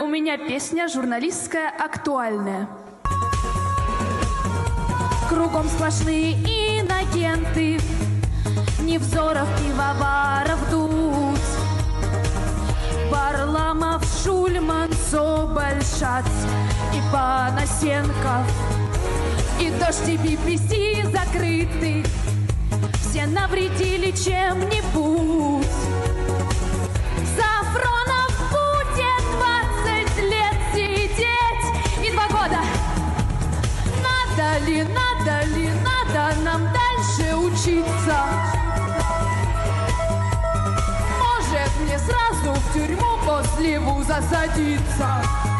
У меня песня журналистская, актуальная. Кругом сплошные инагенты, Невзоров, пивоваров, Дудь, Варламов, Шульман, Соболь, Шац и Панасенков. И Дождь, и BBC закрыты, все навредили чем-нибудь. Сафронов будет 20 лет сидеть и 2 года. Надо ли, надо нам дальше учиться? Может, мне сразу в тюрьму после вуза садиться?